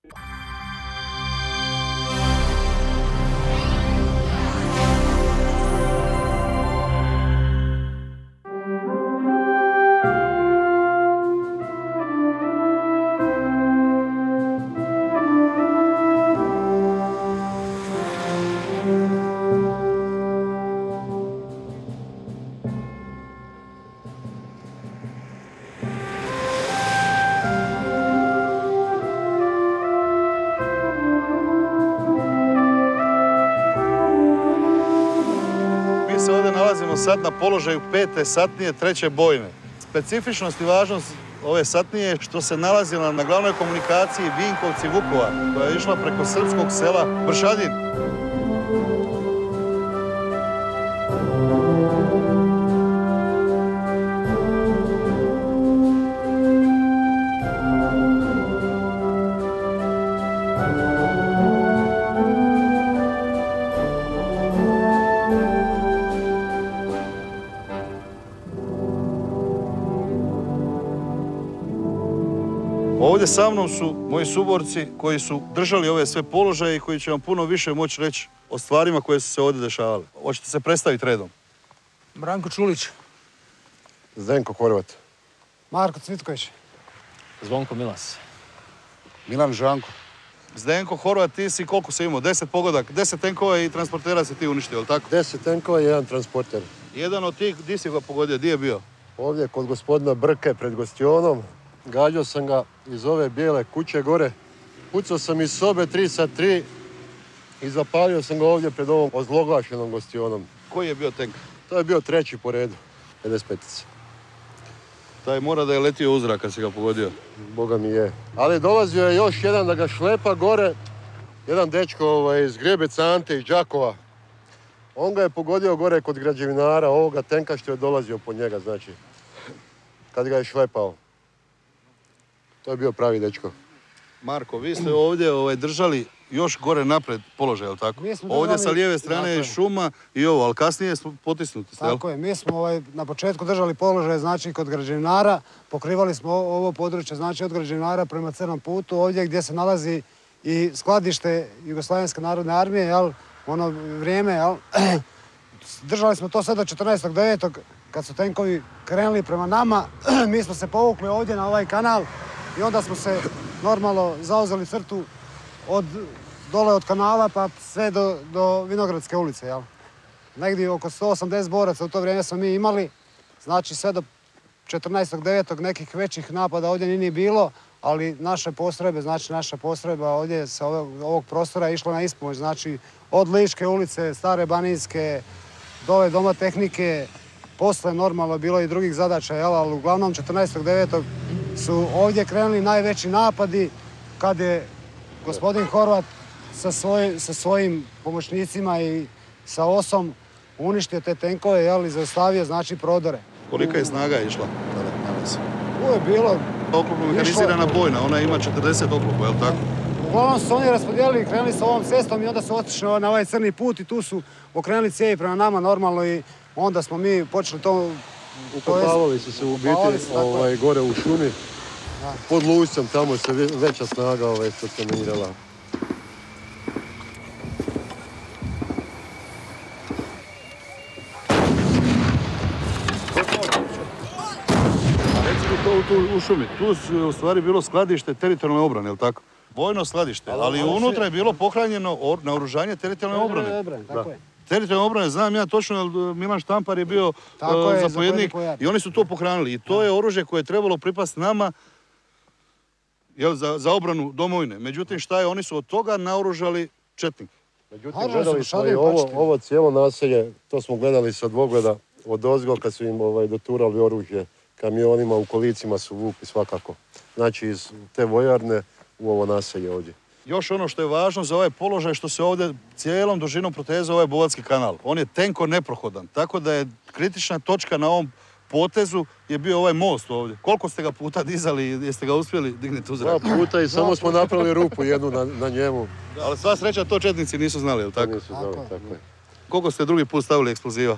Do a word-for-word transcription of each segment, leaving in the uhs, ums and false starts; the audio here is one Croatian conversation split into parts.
Sad na položaju pete satnije treće bojne. Specifičnost i važnost ove satnije je što se nalazila na glavnoj komunikaciji Vinkovci-Vukovar, koja je išla preko srpskog sela Bršadin. Ovdje sa mnom su moji suborci koji su držali ove sve položaje i koji će vam puno više moći reći o stvarima koje su se ovdje dešavale. Hoćete se predstaviti redom? Branko Čulić. Zdenko Horvat. Marko Cvitković. Zvonko Milas. Milan Žanko. Zdenko Horvat, ti si koliko si imao? Deset pogodak, deset tenkova i transportera si ti uništio, ili tako? Deset tenkova i jedan transporter. Jedan od tih, di si ga pogodio, di je bio? Ovdje kod gospodina Brke pred gostionom. Gađao sam ga iz ove bijele kuće gore. Pucao sam iz sobe tri sa tri i zapalio sam ga ovdje pred ovom ozloglašenom gostionom. Koji je bio tank? To je bio treći po redu, pedeset petice. Taj mora da je letio u zrak kad si ga pogodio. Boga mi je. Ali dolazio je još jedan da ga šlepa gore. Jedan dečko ovaj, iz Grebeca Ante iz Đakova. On ga je pogodio gore kod građevinara ovoga tenka što je dolazio po njega, znači. Kad ga je šlepao. To je bio pravi dečko. Marko, vi ste ovdje ovaj, držali još gore napred položaj, je li tako? Ovdje sa lijeve strane je šuma i ovo, ali kasnije smo potisnuti. Tako je, mi smo ovaj, na početku držali položaj, znači kod građevinara, pokrivali smo ovo područje, znači od građevinara prema Crnom putu, ovdje gdje se nalazi i skladište Jugoslavenske narodne armije, jel, ono vrijeme, jel, držali smo to sve do četrnaestog devetog kad su tenkovi krenuli prema nama, mi smo se povukli ovdje na ovaj kanal i onda smo se normalno zauzeli crtu od dole od kanala pa sve do, do Vinogradske ulice, jel? Negdje oko sto osamdeset boraca u to vrijeme smo mi imali, znači sve do četrnaestog devetog nekih većih napada ovdje nije bilo, ali naše postrojbe, znači naša postrojba ovdje sa ovog, ovog prostora je išla na ispomoć, znači od Liške ulice, Stare Banijske, dole Doma tehnike, posle normalno bilo i drugih zadaća, jel? Ali uglavnom četrnaestog devetog su ovdje krenuli najveći napadi kad je gospodin Horvat sa, svoj, sa svojim pomoćnicima i sa osom uništio te tenkove, jel, i zaustavio, znači, prodore. Kolika je snaga išla? Tu je bilo... Oklopno mehanizirana bojna, ona ima četrdeset oklopa, jel tako? Uglavnom su oni raspodijelili i krenuli sa ovom cestom i onda su otišli na ovaj crni put i tu su okrenuli cijevi prema nama normalno i onda smo mi počeli to... Ukopavali su se u biti ovaj, gore u šumi. Da. Pod Lučcem tamo se veća snaga ovaj, stacionirala. Recimo to tu u šumi. Tu su u stvari bilo skladište teritorijalne obrane, je li tako? Vojno skladište, ali, ali unutra je bilo pohranjeno naoružanje teritorijalne obrane. obrane tako je. Teritorijalne obrane, znam ja točno, jer Milan Štampar je bio uh, zapovjednik i oni su to pohranili. I to je oružje koje je trebalo pripasti nama jel, za, za obranu domovine. Međutim, šta je, oni su od toga naoružali četnik. Međutim, gledali smo i ovo, ovo cijelo naselje, to smo gledali sa dvogleda od ozgo kad su im ovaj, doturali oružje kamionima, u kolicima su vukli svakako. Znači iz te vojarne u ovo naselje ovdje. Još ono što je važno za ovaj položaj, što se ovdje cijelom dužinom proteza ovaj Buvatski kanal. On je tenko neprohodan, tako da je kritična točka na ovom potezu je bio ovaj most ovdje. Koliko ste ga puta dizali i jeste ga uspjeli dignuti u zrak? Dva puta i samo smo napravili rupu jednu na, na njemu. Ali sva sreća to četnici nisu znali, je li tako? Nisu znali, tako je. Koliko ste drugi put stavili eksploziva?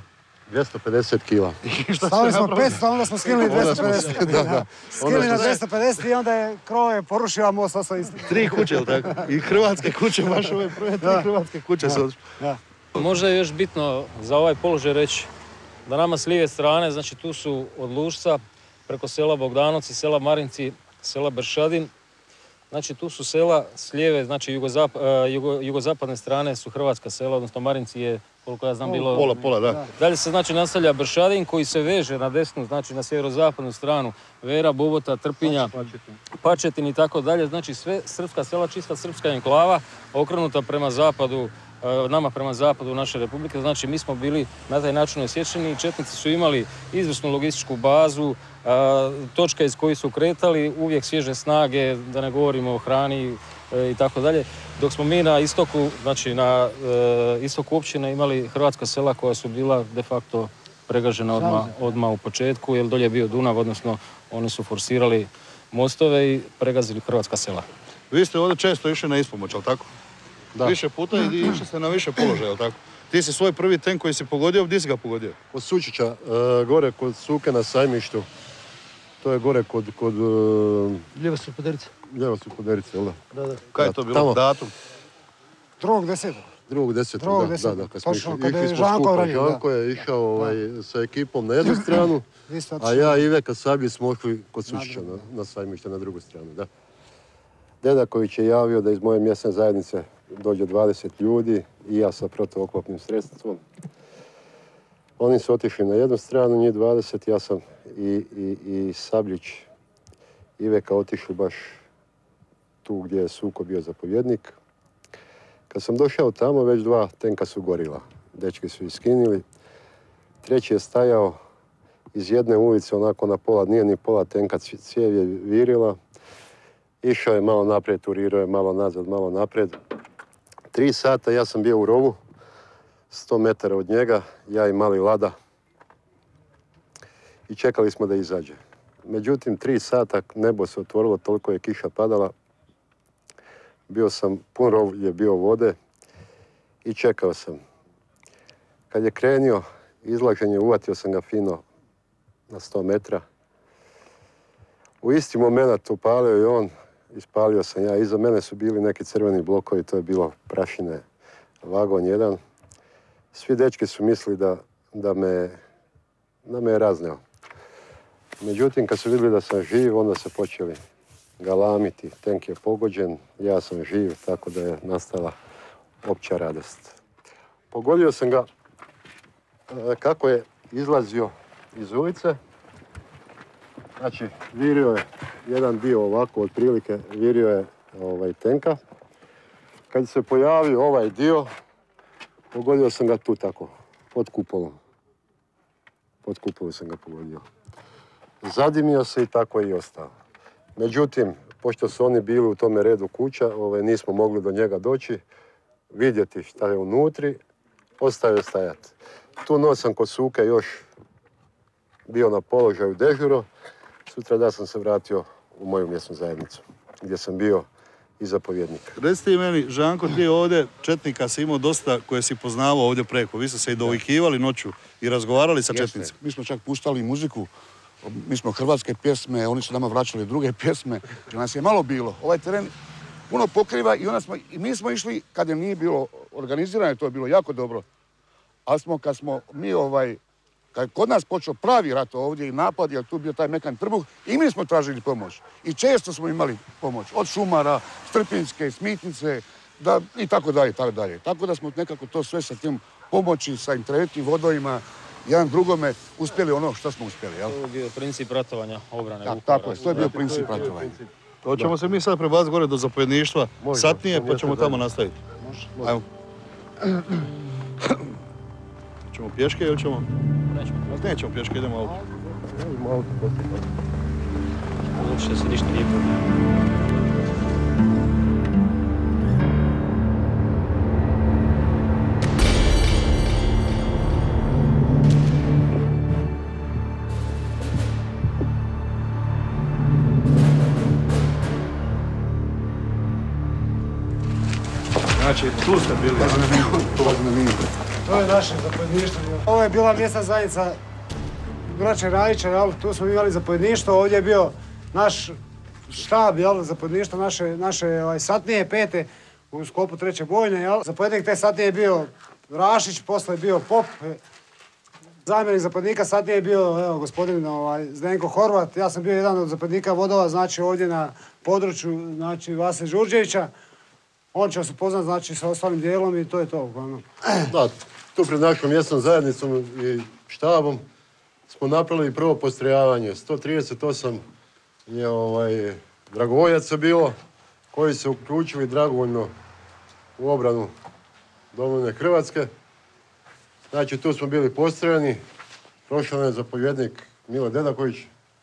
dvjesto pedeset kila. Stavili smo petsto, onda smo skinuli dvjesto pedeset. Da, da. Skinuli na dvjesto pedeset i onda je krov je porušio, a most ostao isti. Tri kuće, ili tako? I hrvatske kuće, baš ove prve tri hrvatske kuće su odšli. Možda je još bitno za ovaj položaj reći da nama s lijeve strane, znači tu su od Lušca, preko sela Bogdanovci, sela Marinci, sela Bršadin. Znači tu su sela s lijeve, znači jugozap, jugo, jugozapadne strane su hrvatska sela, odnosno Marinci je, koliko ja znam, bilo... Pola, pola, da. Dalje se znači nastavlja Bršadin koji se veže na desnu, znači na sjeverozapadnu stranu, Vera, Bubota, Trpinja, Pačetin i tako dalje. Znači sve srpska sela, čista srpska enklava, okrenuta prema zapadu, nama prema zapadu naše republike. Znači mi smo bili na taj način osjećeni i četnici su imali izvrsnu logističku bazu, točke iz kojih su kretali, uvijek svježe snage, da ne govorimo o hrani i tako dalje. Dok smo mi na istoku, znači na istoku općine imali hrvatska sela koja su bila de facto pregažena odmah, odmah u početku, jer dolje je bio Dunav, odnosno oni su forsirali mostove i pregazili hrvatska sela. Vi ste ovdje često išli na ispomoć, ali tako? Da. Više puta i išli ste na više položaja, ali tako? Ti si svoj prvi tank koji si pogodio, gdje si ga pogodio? Od Sučića, uh, gore kod Suke na Sajmištu. To je gore kod... kod uh... Lijevo su poderice. Lijevo su poderice, jel da? Da, da. Kaj je to bilo? Tamo. Datum? Drugog desetog. Drugog desetog, da, da, da. Kad smo išli, išli smo skupa. Žanko je išao ovaj, sa ekipom na jednu stranu, a ja i Iveka Sablji smo ošli kod Sučića na, na Sajmište na drugu stranu, da. Dedaković je javio da iz moje mjesne zajednice dođe dvadeset ljudi i ja sa protuoklopnim sredstvom. Oni su otišli na jednu stranu, njih dvadeset, ja sam i, i, i Sabljić Iveka otišli baš tu gdje je Suko bio zapovjednik. Kad sam došao tamo, već dva tenka su gorila. Dečki su iskinili. Treći je stajao iz jedne ulice, onako na pola, nije ni pola tenka, cijev je virila. Išao je malo naprijed, turirao je malo nazad, malo naprijed. Tri sata ja sam bio u rovu, sto metara od njega, ja i mali Lada. I čekali smo da izađe. Međutim, tri sata nebo se otvorilo, toliko je kiša padala. Bio sam, pun rov je bio vode i čekao sam. Kad je krenio, izlaženje, uvatio sam ga fino na sto metra. U isti moment upalio je on, ispalio sam ja. Iza mene su bili neki crveni blokovi, to je bilo prašine, vagon jedan. Svi dečki su mislili da, da, me, da me je razneo. Međutim, kad su vidjeli da sam živ, onda se počeli galamiti. Tenk je pogođen, ja sam živ, tako da je nastala opća radost. Pogodio sam ga kako je izlazio iz ulice. Znači, virio je jedan dio ovako, otprilike, virio je ovaj, tenka. Kad se pojavio ovaj dio, pogodio sam ga tu tako, pod kupolom. Pod kupolom sam ga pogodio. Zadimio se i tako je i ostao. Međutim, pošto su oni bili u tome redu kuća, ovaj, nismo mogli do njega doći, vidjeti šta je unutri, ostao je stajati. Tu noć sam kod Suke još bio na položaju dežuro. Sutra da sam se vratio u moju mjesnu zajednicu, gdje sam bio i zapovjednik. Recite meni, Žanko, ti ovdje četnika si imao dosta koje si poznavao ovdje preko. Vi ste se i dovikivali noću i razgovarali sa četnicima. Mi smo čak puštali muziku. Mi smo hrvatske pjesme, oni su nama vraćali druge pjesme. I nas je malo bilo. Ovaj teren puno pokriva i, onda smo, i mi smo išli, kad je nije bilo organizirano, to je bilo jako dobro. Ali smo, kad smo mi ovaj, kad je kod nas počeo pravi rat ovdje i napad, jer tu bio taj mekan trbuh, i mi smo tražili pomoć. I često smo imali pomoć. Od šumara, Strpinjske, Smitnice, da, i tako dalje, tako dalje. Tako da smo nekako to sve sa tim pomoći, sa interventnim vodovima, jedan drugome uspjeli ono što smo uspjeli, jel? To je bio princip ratovanja, obrane Vukovara. Tako je, to je bio princip ratovanja. To ćemo se mi sad prebaciti gore do zapovjedništva, satnije, pa ćemo tamo nastaviti. Može. Ajmo. Ćemo pješke ili ćemo? Nećemo. Nećemo pješke, idemo auto. Idemo auto poslije. Uopšte se ništa nije problem. Znači, tu ste bili. Tu ste bili. To je naše zapovjedništvo. Ovo je bila mjesna zajednica braće Rajića, jel? Tu smo imali zapovjedništvo, ovdje je bio naš štab, jel? Zapovjedništvo naše, naše ovaj, satnije, pete, u sklopu treće bojne, jel? Zapovjednik te satnije je bio Rašić, posle je bio Pop. Zamjenik zapovjednika satnije je bio, evo, gospodin ovaj, Zdenko Horvat. Ja sam bio jedan od zapovjednika vodova, znači ovdje na području, znači Vase Đurđevića. On će vas upoznat, znači, sa ostalim dijelom i to je to, uglavnom. Da, tu pred našom mjesnom zajednicom i štabom smo napravili prvo postrojavanje. sto trideset osam je ovaj, dragovoljaca bilo, koji se uključili dragovoljno u obranu domovine Hrvatske. Znači, tu smo bili postrojeni, prošao je zapovjednik Milo Dedaković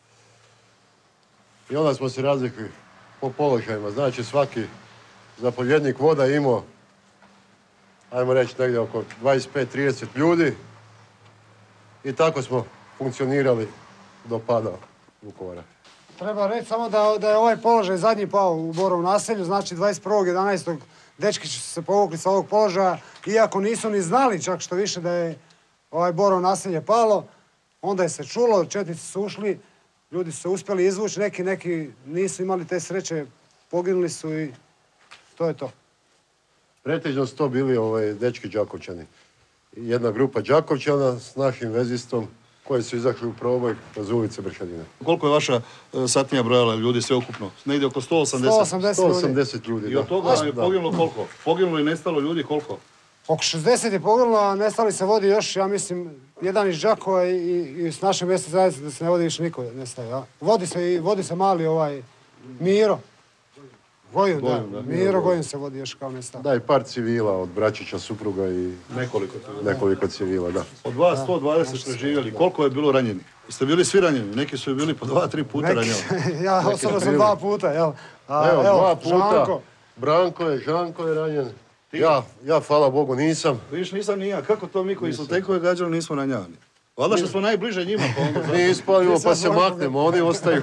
i onda smo se razlikli po položajima. Znači, svaki zapovjednik voda imao, ajmo reći, negdje oko dvadeset pet trideset ljudi i tako smo funkcionirali do pada Vukovara. Treba reći samo da, da je ovaj položaj zadnji pao u Borovom naselju, znači dvadeset prvog jedanaestog dečki su se povukli sa ovog položaja, iako nisu ni znali čak što više da je ovaj Borovo naselje palo, onda je se čulo, četnici su ušli, ljudi su se uspjeli izvući, neki, neki nisu imali te sreće, poginuli su i to je to. Pretežno su to bili ovaj, dečki Đakovčani. Jedna grupa Đakovčana s našim vezistom koji su izašli u proboj kroz ulice Bršadine. Koliko je vaša uh, satnija brojala ljudi sve ukupno? Negdje oko sto osamdeset? sto osamdeset ljudi. I od toga je poginulo koliko? Poginulo i nestalo ljudi koliko? Oko šezdeset je poginulo, a nestali se vodi još, ja mislim, jedan iz Đakova i, i, i s naše mjesne zajednice da se ne vodi više niko nestaje. Ja? Vodi se, vodi se mali ovaj Miro. Gojun, da. da. Miro Gojun se vodi još kao nestao. Da, i par civila od bračića, supruga i nekoliko civila. Nekoliko civila, da. Od vas sto dvadeset ste živjeli, koliko je bilo ranjeni? Ste bili svi ranjeni? Neki su bili po dva, tri puta ranjeni. Ja osobno sam dva puta, jel? A, evo, evo, dva puta. Žanko. Branko je, Žanko je ranjen. Ja, ja, hvala Bogu, nisam. Viš, nisam ni ja. Kako to mi koji su tekove gađali nismo ranjavani? Valjda što smo najbliže njima, pa onda... Mi ispalimo pa se maknemo, oni ostaju.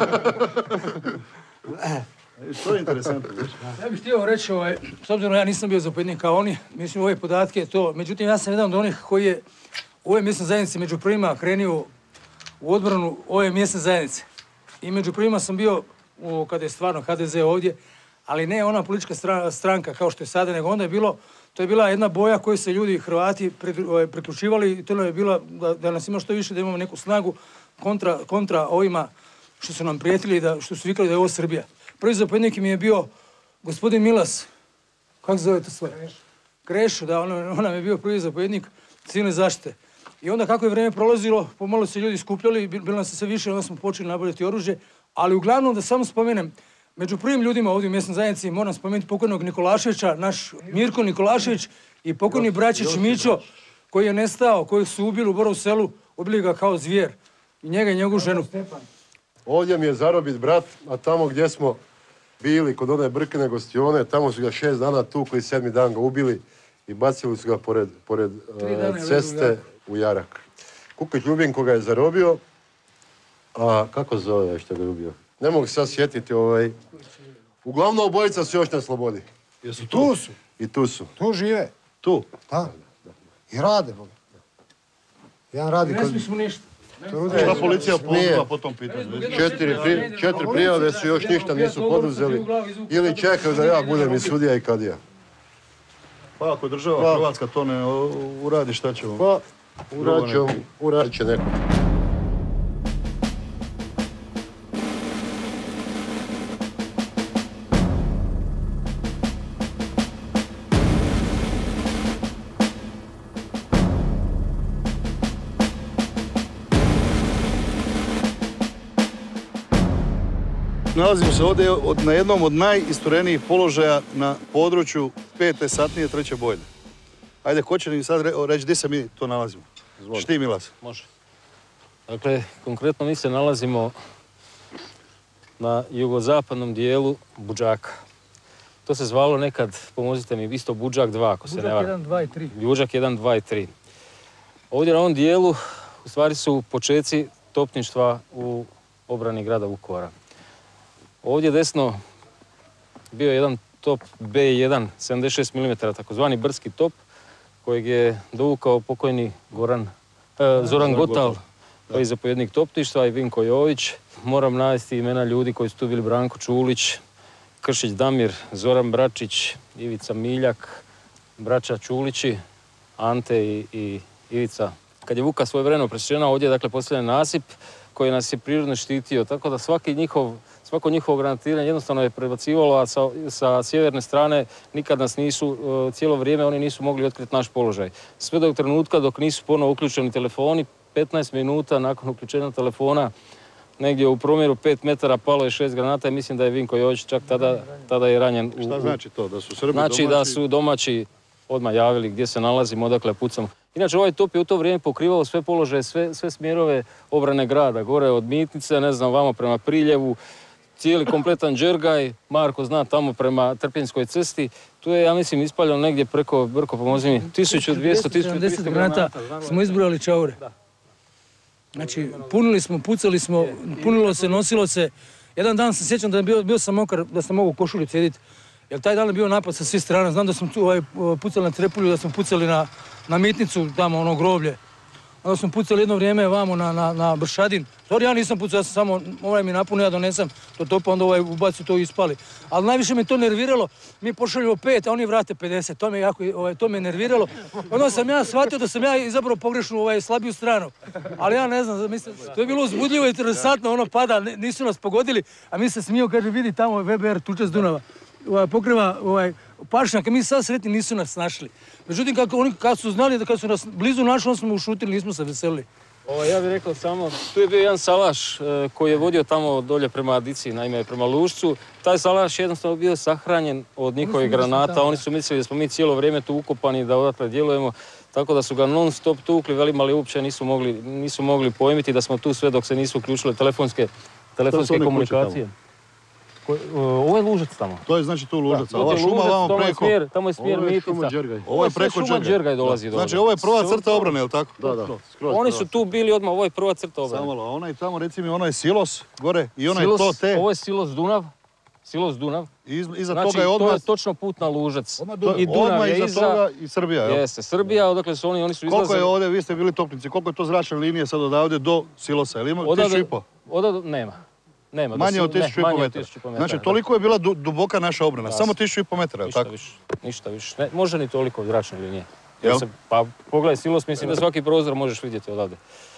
To je interesantno. Ja bih htio reći, ovaj, s obzirom ja nisam bio zapovjednik kao oni, mislim ove podatke, to, međutim ja sam jedan od onih koji je u ovoj mjesnoj zajednici među prvima krenio u odbranu ove mjesne zajednice. I među prvima sam bio, u, kada je stvarno H D Z ovdje, ali ne ona politička stranka kao što je sada, nego onda je bilo, to je bila jedna boja koju se ljudi, Hrvati, priključivali i to nam je bila da, da nas ima što više, da imamo neku snagu kontra, kontra ovima što su nam prijetili, da, što su vikali da je ovo Srbija. Prvi zapovjednik mi je bio gospodin Milas, kako zove to sve? Krešo, da, on, on nam je bio prvi zapovjednik civilne zaštite. I onda kako je vrijeme prolazilo, pomalo se ljudi skupljali, bilo nas se sve više, onda smo počeli nabavljati oružje, ali uglavnom da samo spomenem, među prvim ljudima ovdje u mjesnoj zajednici moram spomenuti pokojnog Nikolaševića, naš Mirko Nikolašević i pokojni braćić Mićo, koji je nestao, koji su ubili u Borovu selu, ubili ga kao zvijer. I njega i njegovu ženu. Ovdje mi je zarobit brat, a tamo gdje smo bili, kod one Brkine gostione, tamo su ga šest dana tukli i sedmi dan ga ubili i bacili su ga pored, pored uh, ceste u Jarak. Kukić Ljubinko ga je zarobio, a kako zove što ga je ubio? Ne mogu se sad sjetiti, ovaj... Uglavnom obojica su još na slobodi. Jesu tu? Tu su. I tu su. Tu žive. Tu? Da. I rade, Boga. Jedan radi kod... Ne smismo ništa. Šta policija poduzela po tom pitanju? Četiri, pri, četiri prijave su još ništa nisu poduzeli. Ili čekaju da ja budem i sudija i kadija. Pa ako država pa, Hrvatska to ne uradi, šta ćemo? Pa, uradit će neko. Nalazimo se ovdje od, na jednom od najisturenijih položaja na području pete satnije treće bojne. Ajde, ko će mi sad re, reći gdje se mi to nalazimo? Izvolite. Šti, Milas? Može. Dakle, konkretno mi se nalazimo na jugozapadnom dijelu Budžaka. To se zvalo nekad, pomozite mi, isto Budak dva, ako se ne varam. Budak jedan, dva i tri. Budak jedan, dva i tri. Ovdje na ovom dijelu, u stvari su počeci topništva u obrani grada Vukovara. Ovdje desno bio je jedan top B jedan, sedamdeset šest milimetara, takozvani brdski top, kojeg je dovukao pokojni Goran, eh, Zoran Gotal, koji je zapovjednik topništva, i Vinko Jović. Moram navesti imena ljudi koji su tu bili: Branko Čulić, Kršić Damir, Zoran Bračić, Ivica Miljak, braća Čulići, Ante i, i Ivica. Kad je Vuka svojevremeno presječena, ovdje je dakle postavljen nasip koji nas je prirodno štitio, tako da svaki njihov, svako njihovo granatiranje jednostavno je prebacivalo, a sa, sa sjeverne strane nikad nas nisu, cijelo vrijeme oni nisu mogli otkriti naš položaj. Sve do trenutka dok nisu ponovo uključeni telefoni, petnaest minuta nakon uključenja telefona, negdje u promjeru pet metara palo je šest granata i mislim da je Vinko Jović čak tada, tada je ranjen. U, Šta znači to? Da su Srbi znači domaći? da su domaći odmah javili gdje se nalazimo, odakle pucamo. Inače, ovaj top je u to vrijeme pokrivao sve položaje, sve, sve smjerove obrane grada. Gore od Mitnice, ne znam, vamo prema Priljevu, cijeli kompletan Đergaj, Marko zna, tamo prema Trpinjskoj cesti. Tu je, ja mislim, ispaljeno negdje preko, Brko, pomozi mi, tisuću dvjesto, tisuću tristo granata. Smo izbrojali čaure. Znači, punili smo, pucali smo, punilo se, nosilo se. Jedan dan se sjećam da je bio, bio sam mokar, da sam mogu u košulju sjediti. Jer taj dan je bio napad sa svih strana. Znam da smo tu ovaj, pucali na Trepulju, da smo pucali na, na Mitnicu, tamo ono groblje. Onda smo pucali jedno vrijeme vamo na, na, na Bršadin. Stvari, ja nisam pucao, ja sam samo, ovaj mi napunio, ja donesem to topa, onda ovaj ubaci to i ispali. Ali najviše me to nerviralo, mi pošaljemo pet, a oni vrate pedeset, to me jako, ovaj, to me nerviralo. Onda sam ja shvatio da sam ja izabrao pogrešnu ovaj, slabiju stranu. Ali ja ne znam, mislim, to je bilo uzbudljivo i interesantno, ono pada, nisu nas pogodili, a mi se smio, kaže, vidi tamo V B R, tuče s Dunava. Ovaj, pokriva ovaj, pašnjaka, mi sad sretni nisu nas našli. Međutim, kako oni kad su znali da kad su nas blizu našli, onda smo ušutili, nismo se veselili. O, ja bih rekao samo, tu je bio jedan salaš e, koji je vodio tamo dolje prema Adici, naime prema Lušcu. Taj salaš je jednostavno bio sahranjen od njihovih granata, oni su mislili da smo mi cijelo vrijeme tu ukopani, da odatle djelujemo, tako da su ga non stop tukli, velim, ali uopće nisu mogli, nisu mogli pojmiti da smo tu sve dok se nisu uključile telefonske, telefonske komunikacije. Ovo je Lužac tamo. To je znači tu Lužac, a ova šuma vamo preko... Tamo je smjer Mitnica. Ovo je preko šuma Đergaj dolazi dole. Znači ovo je prva crta obrane, je li tako? Da, da. Oni su tu bili odmah, ovo je prva crta obrane. Samo malo, onaj tamo, reci mi, onaj silos gore i onaj to te. Ovo je silos Dunav. Silos Dunav. Iza znači, toga je odmah... to je točno put na Lužac. I Dunav je iza toga i Srbija, jel? Jeste, Srbija, odakle su oni, oni su izlazili... Koliko je ovdje, vi ste bili topnici, koliko je to zračne linije sad odavde do silosa? Ili ima tisuću i po? Odavde, nema. Nema, manje od tisuću i po metara. Znači, toliko je bila duboka naša obrana, samo tisuću i po metara, je li tako? Više, ništa više. Ne, može ni toliko zračne linije. Se, pa pogledaj silos, mislim da svaki prozor možeš vidjeti odavde.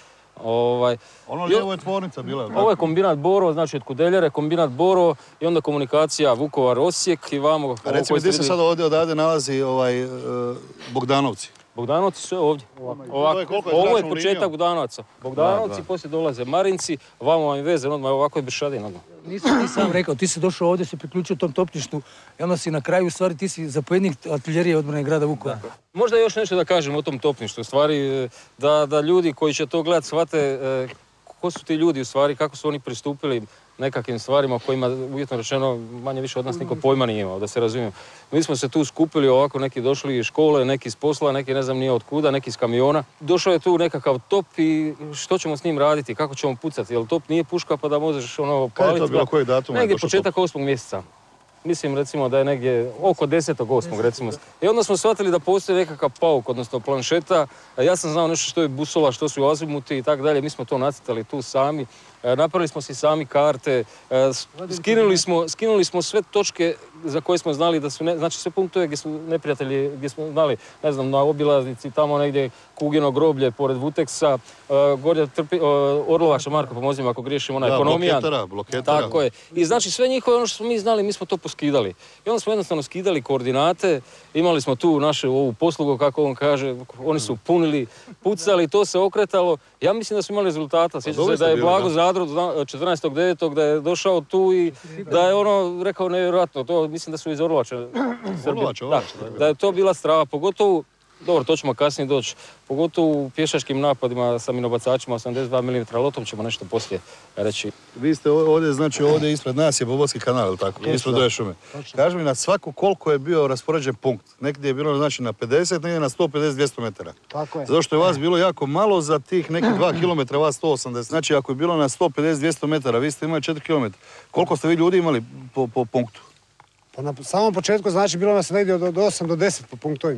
Ovaj, ono lijevo je tvornica bila. Ovo je kombinat Borovo, znači od Kudeljare, kombinat Borovo i onda komunikacija Vukovar Osijek i vamo... A recimo gdje se sad ovdje odavde nalazi ovaj, uh, Bogdanovci? Bogdanovci su ovdje. Ovako. Je ovo je početak linijom? Bogdanovaca. Bogdanovci, da, da. Poslije dolaze Marinci, vamo vam je vezan, odmah ovako je Bršadin. Odmah. Nisam ti sam rekao, ti si došao ovdje, si priključio tom topništu i onda si na kraju, u stvari, ti si zapovjednik artiljerije odbrane grada Vukovara. Možda još nešto da kažem o tom topništu, u stvari, da, da ljudi koji će to gledati shvate eh, ko su ti ljudi, u stvari, kako su oni pristupili nekakvim stvarima kojima, uvjetno rečeno, manje više od nas niko pojma nije imao, da se razumijem. Mi smo se tu skupili ovako, neki došli iz škole, neki iz posla, neki ne znam nije od kuda, neki iz kamiona. Došao je tu nekakav top i što ćemo s njim raditi, kako ćemo pucati, jer top nije puška pa da možeš ono paliti. Kada je to bilo, koji datum? Negdje početak osmog mjeseca. Mislim recimo da je negdje oko desetog osmog recimo. I onda smo shvatili da postoji nekakav pauk, odnosno planšeta. Ja sam znao nešto što je busola, što su azimuti i tako dalje. Mi smo to nacrtali tu sami. Napravili smo si sami karte. Skinuli smo, skinuli smo sve točke za koje smo znali da su, ne, znači sve punktove gdje su neprijatelji, gdje smo znali, ne znam, na obilaznici, tamo negdje Kugino groblje, pored Vuteksa, uh, Gornja Trpi, uh, Orlovača, Marko, pomozi mi ako griješim, ona ekonomija. Bloketara, bloketara. Tako je. I znači sve njihove, ono što smo mi znali, mi smo to poskidali. I onda smo jednostavno skidali koordinate, imali smo tu našu ovu poslugu, kako on kaže, oni su punili, pucali, to se okretalo. Ja mislim da smo imali rezultata. Sjećam se da je Blago Zadro četrnaestog devetog da je došao tu i da je ono rekao nevjerojatno, to mislim da su iz Orlovača. Orlovača, da, da je to bila strava, pogotovo, dobro, to ćemo kasnije doći, pogotovo u pješačkim napadima sa minobacačima osamdeset dva milimetra, ali o tom ćemo nešto poslije reći. Vi ste ovdje, znači ovdje ispred nas je Bobovski kanal, ili tako? Yes, ispred ove šume. Kaži mi na svaku koliko je bio raspoređen punkt. Negdje je bilo znači na pedeset, negdje na sto pedeset do dvjesto metara. Tako je. Zato što je vas bilo jako malo za tih nekih dva kilometra, vas sto osamdeset. Znači ako je bilo na sto pedeset do dvjesto metara, vi ste imali četiri kilometra. Koliko ste vi ljudi imali po, po punktu? Pa na samom početku znači bilo nas negdje od osam do deset po punktovima.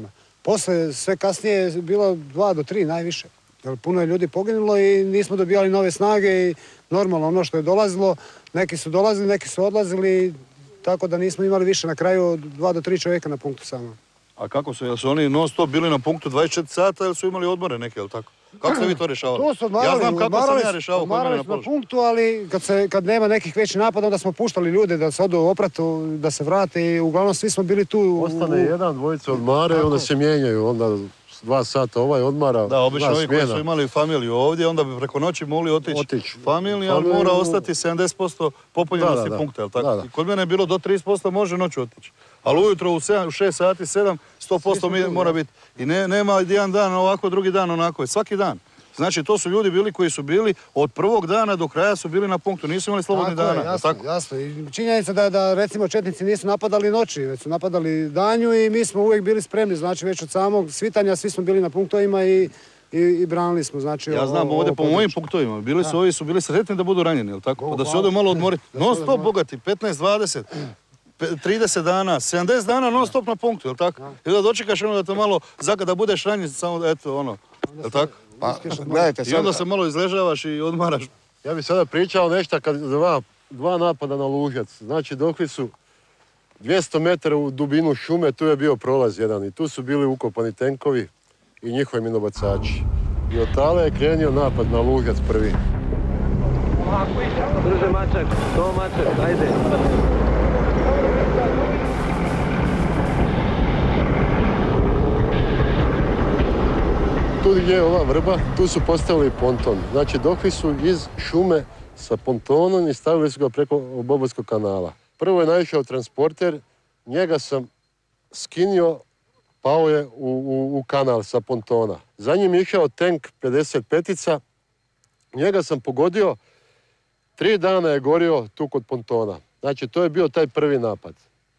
Posle, sve kasnije je bilo dva do tri najviše. Jer puno je ljudi poginulo i nismo dobijali nove snage i normalno ono što je dolazilo, neki su dolazili, neki su odlazili, tako da nismo imali više na kraju dva do tri čovjeka na punktu samo. A kako su, jel su oni non stop bili na punktu dvadeset četiri sata ili su imali odmore neke, jel tako? Kako ste vi to rješavali? To su odmarali, ja znam kako odmarali, sam ja rješavao kod mene na smo na položaju. punktu, ali kad, se, kad nema nekih većih napada, onda smo puštali ljude da se odu u opratu, da se vrate i uglavnom svi smo bili tu. Ostane u... jedan, dvojica odmara i onda se mijenjaju, onda dva sata ovaj odmara. Da, obično dva ovi koji smjena. su imali familiju ovdje, onda bi preko noći mogli otići Otići. familiju, ali mora ostati sedamdeset posto popunjenosti Da, da, da. punkta, jel tako? Da, da. I kod mene je bilo do trideset posto može noću otići. Ali ujutro u, sedam, u šest sati, sedam, sto posto mi mora biti. I ne, nema jedan dan ovako, drugi dan onako, svaki dan. Znači, to su ljudi bili koji su bili od prvog dana do kraja su bili na punktu, nisu imali slobodni Tako je, dana. jasno, tako? jasno. I činjenica da, da recimo četnici nisu napadali noći, već su napadali danju i mi smo uvijek bili spremni, znači već od samog svitanja svi smo bili na punktovima i, i, i branili smo, znači... Ja znam ovo, ovdje ovo po mojim područje. punktovima, bili su ovi su bili sretni da budu ranjeni, jel tako? Bogu Da se hvala. odu malo odmoriti. Da se Non odu stop odmoriti. bogati, petnaest, dvadeset, trideset dana, sedamdeset dana non stop na punktu, jel tako? I da dočekaš ono da te malo, zaka da budeš ranjen, samo eto ono, jel tako? Pa, gledajte, I onda sad, se malo izležavaš i odmaraš. Ja bih sada pričao nešto kad dva, dva napada na Lužac. Znači, došli su dvjesto metara u dubinu šume, tu je bio prolaz jedan i tu su bili ukopani tenkovi i njihovi minobacači. I od tale je krenio napad na Lužac prvi. Drže mačak, to mačak, ajde. Tu gdje je ova vrba, tu su postavili ponton. Znači, došli su iz šume sa pontonom i stavili su ga preko Boborskog kanala. Prvo je naišao transporter, njega sam skinio, pao je u, u, u kanal sa pontona. Za njim je išao tank pedeset petica, njega sam pogodio, tri dana je gorio tu kod pontona. Znači, to je bio taj prvi napad.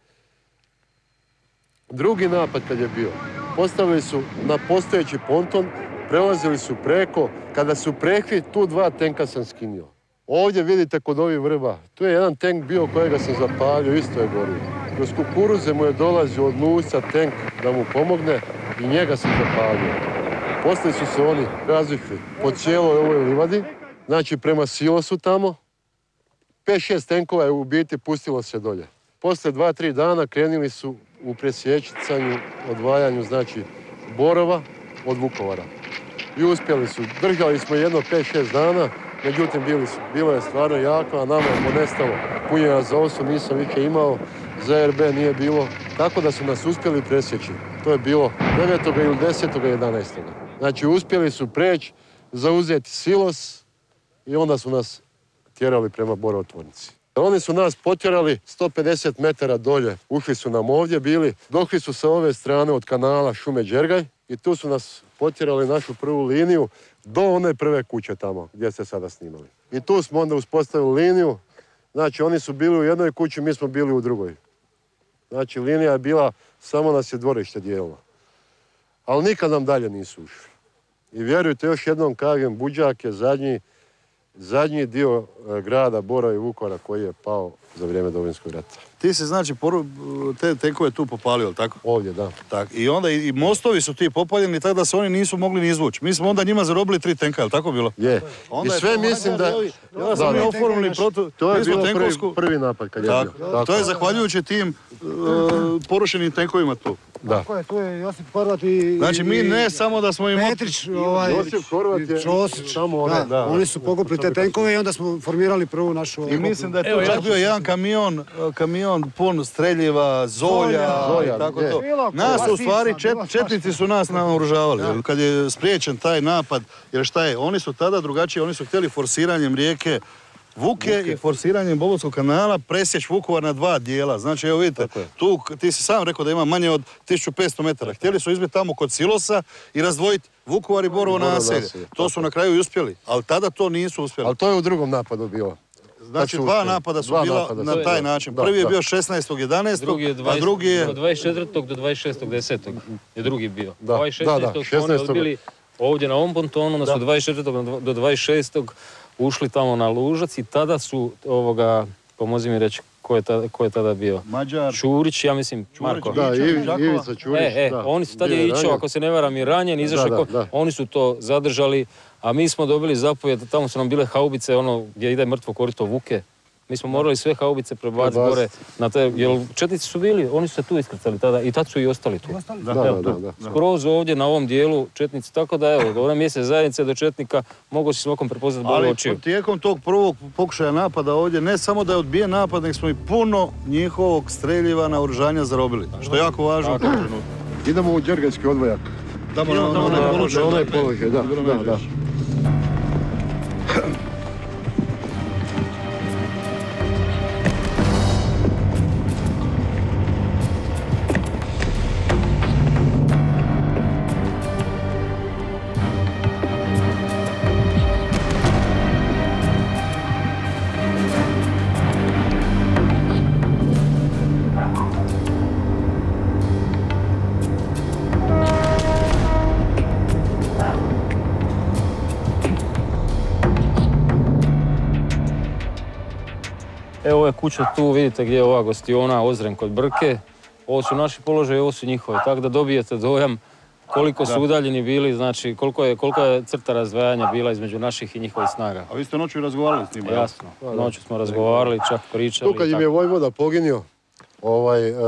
Drugi napad kad je bio, postavili su na postojeći ponton, prelazili su preko, kada su prešli, tu dva tenka sam skinio. Ovdje vidite kod ovih vrba, tu je jedan tank bio kojega sam zapalio, isto je gorio. Kroz kukuruze mu je dolazio od Luca tank da mu pomogne i njega sam zapalio. Poslije su se oni razišli po cijeloj ovoj livadi, znači prema silosu tamo. pet šest tenkova je u biti pustilo se dolje. Poslije dva tri dana krenuli su u presječicanju, odvajanju, znači, Borova od Vukovara. I uspjeli su. Držali smo jedno pet šest dana, međutim, bili su, bilo je stvarno jako, a nama je ponestalo. Punjenja za osu nisam više imao, za er be nije bilo, tako da su nas uspjeli presjeći. To je bilo devetog ili desetog jedanaestog Znači, uspjeli su preći, zauzeti silos i onda su nas tjerali prema Borovotvornici. Oni su nas potjerali sto pedeset metara dolje, ušli su nam ovdje bili, došli su sa ove strane od kanala Šume Đergaj i tu su nas potjerali našu prvu liniju do one prve kuće tamo gdje ste sada snimali. I tu smo onda uspostavili liniju, znači oni su bili u jednoj kući, mi smo bili u drugoj. Znači linija je bila, samo nas je dvorište dijelilo. Ali nikad nam dalje nisu ušli. I vjerujte, još jednom kažem, Budak je zadnji Zadnji dio grada Bora i Vukovara koji je pao za vrijeme Domovinskog rata. Ti si znači poru, te tenkove tu popalio, jel tako? Ovdje, da. Tak. I onda i mostovi su ti popaljeni tako da se oni nisu mogli ni izvući. Mi smo onda njima zarobili tri tenka, jel tako bilo? Je. Onda I sve je mislim da... I onda smo mi oformili protu... To je mi smo bilo tenkovsku... prvi, prvi napad kad je tako. bio. Tako. To je zahvaljujući tim uh, porušenim tenkovima tu. Da. Tako je, tu je Josip Horvat i... Znači mi ne samo da smo im... Petrić, ovaj... Josip Horvat je... Čosić, samo one, da, da. oni su pokupili te tenkove i onda smo formirali prvu našu... I mislim da je Evo, tu ja čak ću- bio jedan kamion, kamion pun streljiva, zolja, Zolja, i tako je. to. Bilo Nas ko- u stvari, Vasica, bilo čet, četnici su nas naoružavali. Jer kad je spriječen taj napad, jer šta je, oni su tada drugačije, oni su htjeli forsiranjem rijeke Vuke i forsiranjem Boborskog kanala presjeć Vukovar na dva dijela. Znači, evo vidite, tu ti si sam rekao da ima manje od tisuću petsto metara. Htjeli su izbiti tamo kod silosa i razdvojiti Vukovar i Borovo Borovo naselje. naselje, To su na kraju i uspjeli, ali tada to nisu uspjeli. Ali to je u drugom napadu bilo. Znači, Kad su dva uspjeli. napada su Dva bila napada na su, taj da. način. Da, Prvi je da. bio šesnaestog jedanaestog Drugi je a dvadeset, drugi je... od dvadeset četvrtog do dvadeset šestog desetog je drugi bio. Da, Ovaj da, šesnaestog da, su oni šesnaestog odbili ovdje na ovom pontonu, onda su Da. dvadeset četvrtog do dvadeset šestog ušli tamo na Lužac i tada su, ovoga, pomozi mi reći, ko je tada, ko je tada bio? Mađar. Čurić, ja mislim, Čurić, Marko. Da, Ivica, Ivi- Đakova. Ivica Čurić. E, e, da. oni su tad Bio je je išao, ranjen. ako se ne varam, i ranjen, izašao, Da, ko- da, da. oni su to zadržali, a mi smo dobili zapovjed, tamo su nam bile haubice, ono gdje ide mrtvo korito Vuke. Mi smo morali sve haubice prebaciti Prebaciti. gore na te, jer četnici su bili, oni su se tu iskrcali tada i tad su i ostali tu. Da, da, Evo, da, tu. da. Skroz ovdje na ovom dijelu četnici, tako da evo, do one mjesec zajednice do četnika mogu si svakom prepoznati boli Ali očiju. tijekom tog prvog pokušaja napada ovdje, ne samo da je odbijen napad, nego smo i puno njihovog streljiva naoružanja zarobili. Što je jako važno u tom trenutku. Idemo u Đergajski odvojak. Tamo na Na- onaj na položaj. onaj položaj, da, Bilo da, neće da. još. Evo ova kuća tu, vidite gdje je ova gostiona Ozren kod Brke. Ovo su naši položaji, ovo su njihove, tako da dobijete dojam koliko su udaljeni bili, znači koliko je, koliko je crta razdvajanja bila između naših i njihovih snaga. A vi ste noću razgovarali s njima? jel? Jasno, noću smo razgovarali, čak pričali. Tu kad i im tako. je vojvoda poginio, ovaj, e,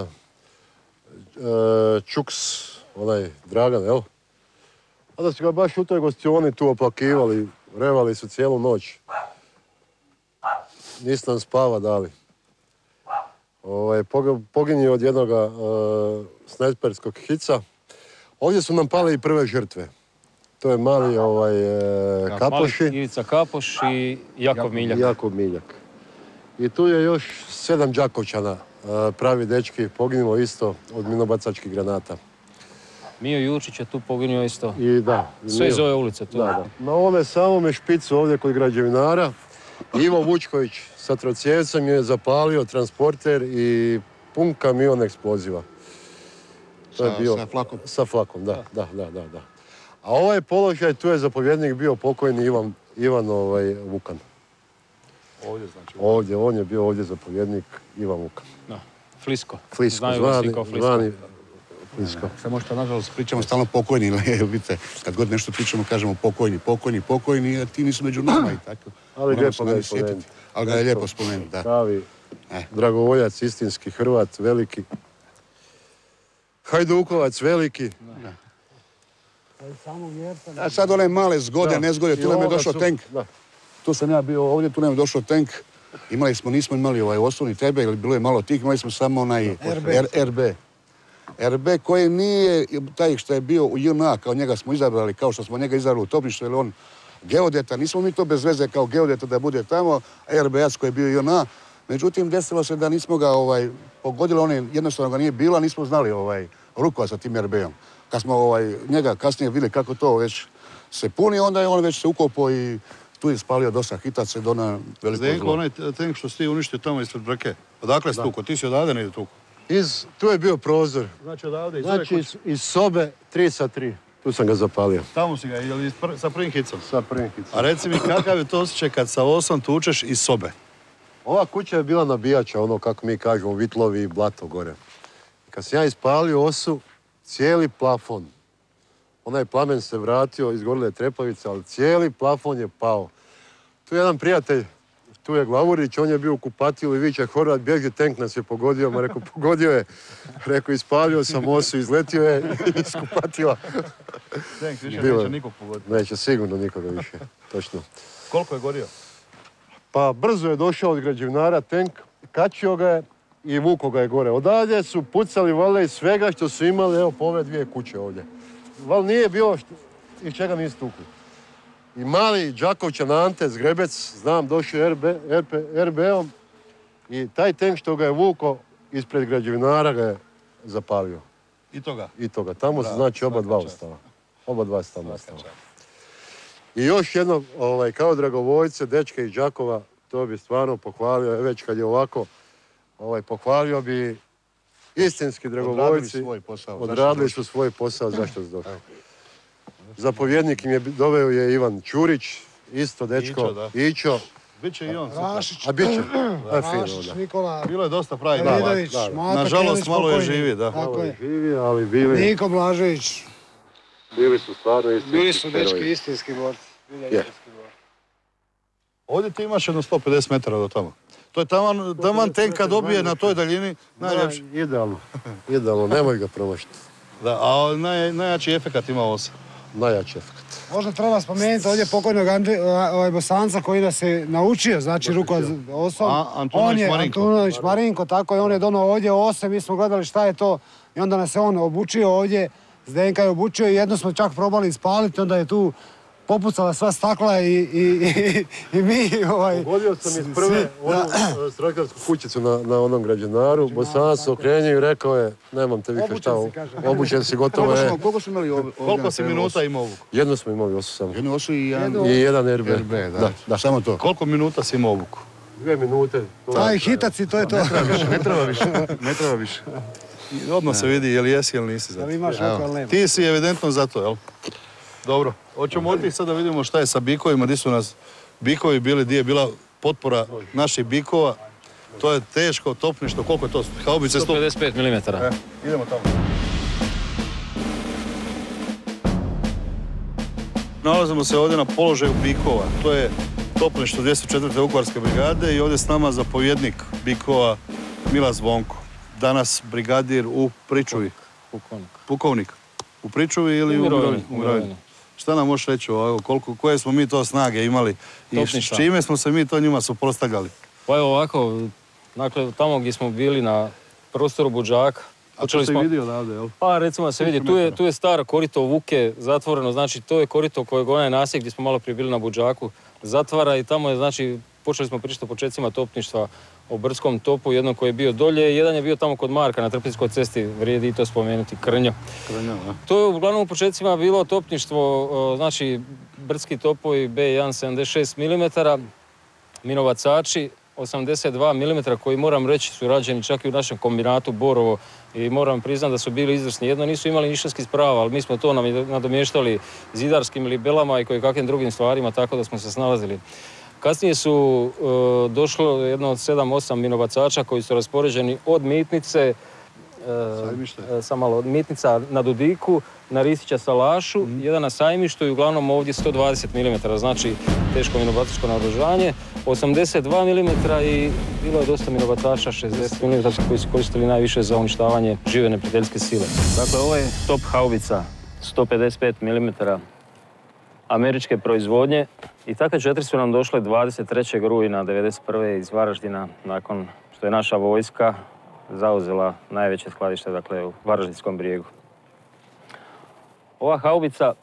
e, Čuks, onaj Dragan, jel? A da su ga baš u toj gostioni tu oplakivali, revali su cijelu noć. Nisu nam spava dali. Ovaj, pog- poginio od jednog e, snajperskog hica. Ovdje su nam pale i prve žrtve. To je mali ovaj, e, Mali Kapoši. Ivica Kapoš i Jakov Miljak. Jakov Miljak. I tu je još sedam Đakovčana, e, pravi dečki, poginulo isto od minobacačkih granata. Mio Jurčić je tu poginuo isto. I da. i Sve iz Mio- ove ulice tu. Da, da. Na ovome samome špicu ovdje kod građevinara, Ivo Vučković sa trocjevcem je zapalio transporter i pun kamion eksploziva. To je Sa- bio, sa flakom. Sa flakom, da, da, da, da, da. A ovaj položaj, tu je zapovjednik bio pokojni Ivan, Ivan ovaj, Vukan. Ovdje znači. Ovdje, on je bio ovdje zapovjednik Ivan Vukan. Da. Flisko. Flisko, Znaju ga svi zvani, kao Flisko. zvani Flisko. Samo što, nažalost, pričamo stalno pokojni, ili vidite, kad god nešto pričamo, kažemo pokojni, pokojni, pokojni, a ti nisu među nama i tako. Ali Moramo lijepo se ga na je njih sjetiti. spomenuti. Ali ga je lijepo spomenuti, da. Pravi E. dragovoljac, istinski Hrvat, veliki. Hajdukovac, veliki. A sad one male zgode, Da. nezgode, I tu nam je ovoga došao su- tank. Da. Tu sam ja bio ovdje, tu nam je došao tank. Imali smo, nismo imali ovaj osnovni tebe, ili bilo je malo tih, imali smo samo onaj R- RB. R B koji nije taj što je bio u J N A, kao njega smo izabrali, kao što smo njega izabrali u topništvu, jer on geodeta, nismo mi to bez veze kao geodeta da bude tamo, a R B A koji je bio u J N A. Međutim, desilo se da nismo ga ovaj, pogodili, on je, jednostavno ga nije bilo, a nismo znali ovaj, rukova sa tim R B-om. Kad smo ovaj, njega kasnije vidjeli kako to već se puni, onda je on već se ukopao i tu je spalio dosta hitaca do na veliko Zdenko, zlo. onaj tank što si ti uništio tamo ispred Brke. Odakle si tuko? Ti si odavde negdje tuko? Iz, tu je bio prozor. Znači odavde, iz ove Znači kuće. iz, iz sobe tri sa tri. Tu sam ga zapalio. Tamo si ga, ili iz pr- sa prvim hicom? Sa prvim hicom. A reci mi, kakav je to osjećaj kad sa osom tučeš iz sobe? Ova kuća je bila nabijača, ono kako mi kažemo, vitlovi i blato gore. Kad sam ja ispalio osu, cijeli plafon, onaj plamen se vratio, izgorile je trepavice, ali cijeli plafon je pao. Tu je jedan prijatelj, tu je Glavurić, on je bio u kupatilu i viče, Horvat, bježi, tank nas je pogodio. Ma rekao, pogodio je. Rekao, ispalio sam osu, izletio je iz kupatila. Tank više Bilo je. neće nikog pogoditi. Neće sigurno nikoga više, točno. Koliko je gorio? Pa brzo je došao od građevinara tank, kačio ga je i vuko ga je gore. Odavdje su pucali valjda iz svega što su imali, evo po ove dvije kuće ovdje. Val nije bilo što, iz čega nisu tukli. I mali Đakovčan Ante Zgrebec, znam, došao je R B-om i taj tank što ga je vuko ispred građevinara ga je zapalio. I toga? I toga. Tamo su Bravo, znači oba svaka dva čast. ostala. Oba dva su tamo ostala. I još jedno, ovaj, kao dragovoljce, dečke iz Đakova, to bi stvarno pohvalio, već kad je ovako, ovaj, pohvalio bi istinski dragovoljci. Odradili svoj posao. Odradili su svoj posao, zašto su došli. Zapovjednik im je doveo je Ivan Ćurić, isto dečko, Ićo, da. Ićo. Biće i on sutra. Rašić, A bit će. Rašić, Nikola, Bilo je dosta pravih Davidović, glava. Mata Nažalost, Kelić, malo je pokojni. živi, da. Tako je. Živi, ali bili, Niko Blažević. bili su stvarno istinski Bili su dečki heroji. istinski borci. Bili Je. istinski borci. Ovdje ti imaš jedno sto pedeset metara do tamo. To je taman, taman tenka dobije na toj daljini najljepši. Da, idealno. Idealno, nemoj ga promašiti. Da, a naj, najjači efekat ima osa. Najjači efekt. Možda treba spomenuti ovdje pokojnog Andri, ovaj Bosanca koji nas je naučio, znači ruko osom. A, Antunović On je Marinko. Antunović Marinko, tako je, on je donao ovdje ose, mi smo gledali šta je to i onda nas je on obučio ovdje, Zdenka je obučio i jedno smo čak probali ispaliti, onda je tu popucala sva stakla i, i, i, i mi ovaj... Pogodio sam iz prve onu strojkarsku kućicu na, na onom građenaru, Bosanac se okrenio i rekao je, nemam te više šta, Obučen si, kaže. obučen si, gotovo je. Koliko smo imali ovdje? Koliko si minuta imao obuku? Jedno smo imali osu samo. Jednu osu i jedan... I jedan R B. R B, da. Da, samo to. Koliko minuta si imao obuku? Dvije minute. to- Taj hitac i to je to. Ne treba više, ne treba više. I odmah se vidi je li jesi ili nisi za Da to. li imaš oko ili nema. Ti si evidentno za to, jel? Dobro. Hoćemo otići sad da vidimo šta je sa bikovima, gdje su nas bikovi bili, gdje je bila potpora naših bikova. To je teško, topništvo, koliko je to? Haubice sto pedeset pet milimetara. E, idemo tamo. Nalazimo se ovdje na položaju bikova. To je topništvo dvjesto četvrte Vukovarske brigade i ovdje s nama zapovjednik bikova Mila Zvonko. Danas brigadir u pričuvi. Pukovnik. Pukovnik. U pričuvi ili u mirovini? U mirovini. Šta nam možeš reći ovako, koliko, koje smo mi to snage imali i s Topništva. čime smo se mi to njima suprotstavljali? Pa evo ovako, dakle tamo gdje smo bili na prostoru Budžaka. A to se vidi odavde, jel? Pa recimo da se vidi, tu je, tu je staro korito Vuke zatvoreno, znači to je korito kojeg onaj nasjek gdje smo malo prije bili na Budžaku zatvara i tamo je, znači, počeli smo pričati o početcima topništva, o brdskom topu, jednom koji je bio dolje, jedan je bio tamo kod Marka na Trpinskoj cesti, vrijedi i to spomenuti, Krnjo. Krnjo, da. To je uglavnom u početcima bilo topništvo, o, znači brdski topovi B jedan sedamdeset šest milimetara, minovacači osamdeset dva milimetra koji moram reći su rađeni čak i u našem kombinatu Borovo i moram priznati da su bili izvrsni. Jedno nisu imali ništanski sprava, ali mi smo to nadomještali zidarskim libelama i koji kakvim drugim stvarima, tako da smo se snalazili. Kasnije su e, došlo jedno od sedam osam minovacača koji su raspoređeni od Mitnice, e, sam malo, od Mitnica na Dudiku, na Risića Salašu, mm. jedan na Sajmištu i uglavnom ovdje sto dvadeset milimetara, znači teško minovacačko naoružanje, osamdeset dva milimetra i bilo je dosta minovacača šezdeset milimetara koji su koristili najviše za uništavanje žive neprijateljske sile. Dakle, ovo je top haubica, sto pedeset pet milimetara američke proizvodnje i takve četiri su nam došle dvadeset trećeg rujna devedeset prve iz Varaždina nakon što je naša vojska zauzela najveće skladište, dakle u Varaždinskom brijegu. Ova haubica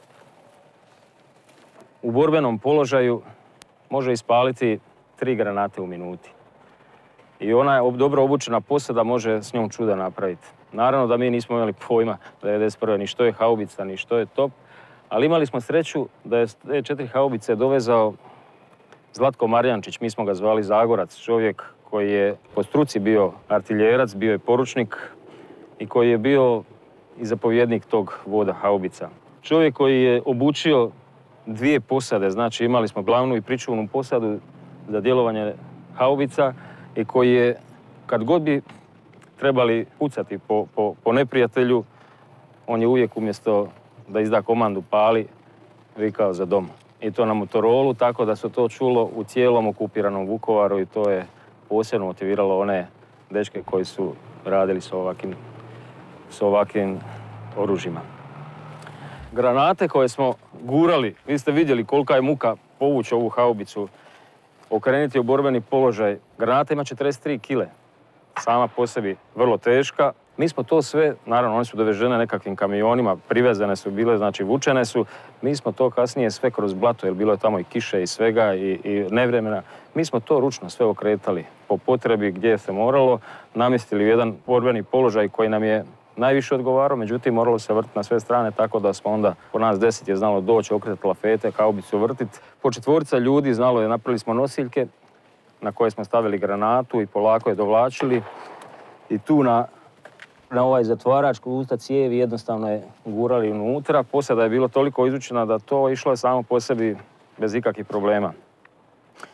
u borbenom položaju može ispaliti tri granate u minuti. I ona je dobro obučena posada, može s njom čuda napraviti. Naravno da mi nismo imali pojma devedeset prve ni što je haubica, ni što je top, ali imali smo sreću da je te četiri haubice dovezao Zlatko Marjančić, mi smo ga zvali Zagorac, čovjek koji je po struci bio artiljerac, bio je poručnik i koji je bio i zapovjednik tog voda haubica. Čovjek koji je obučio dvije posade, znači imali smo glavnu i pričuvnu posadu za djelovanje haubica i koji je, kad god bi trebali pucati po, po, po neprijatelju, on je uvijek umjesto da izda komandu pali, vikao za dom. I to na Motorolu, tako da se to čulo u cijelom okupiranom Vukovaru i to je posebno motiviralo one dečke koji su radili s ovakvim, s ovakvim oružjima. Granate koje smo gurali, vi ste vidjeli kolika je muka povući ovu haubicu, okrenuti u borbeni položaj. Granata ima četrdeset tri kile, sama po sebi vrlo teška. Mi smo to sve, naravno one su dovežene nekakvim kamionima, privezane su bile, znači vučene su. Mi smo to kasnije sve kroz blato, jer bilo je tamo i kiše i svega i, i nevremena. Mi smo to ručno sve okretali po potrebi gdje se moralo, namjestili u jedan borbeni položaj koji nam je najviše odgovarao, međutim moralo se vrtiti na sve strane, tako da smo onda, po nas deset je znalo doći, okretati lafete, haubicu vrtiti. Po četvorica ljudi znalo je, napravili smo nosiljke na koje smo stavili granatu i polako je dovlačili. I tu na, na ovaj zatvarač kod usta cijevi jednostavno je gurali unutra. Posada je bilo toliko izučena da to išlo je samo po sebi bez ikakvih problema.